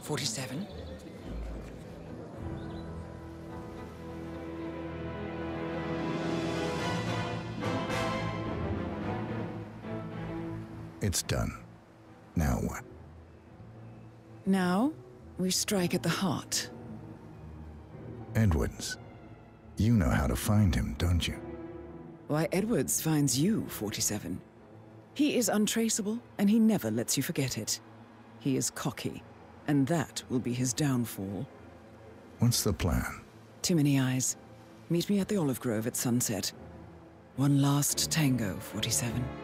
47. It's done. Now what? Now, we strike at the heart. Edwards. You know how to find him, don't you? Why, Edwards finds you, 47. He is untraceable, and he never lets you forget it. He is cocky, and that will be his downfall. What's the plan? Too many eyes. Meet me at the olive grove at sunset. One last tango, 47.